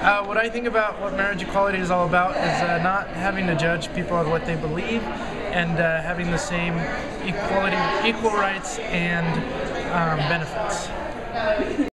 What I think about what marriage equality is all about is not having to judge people on what they believe, and having the same equal rights and benefits.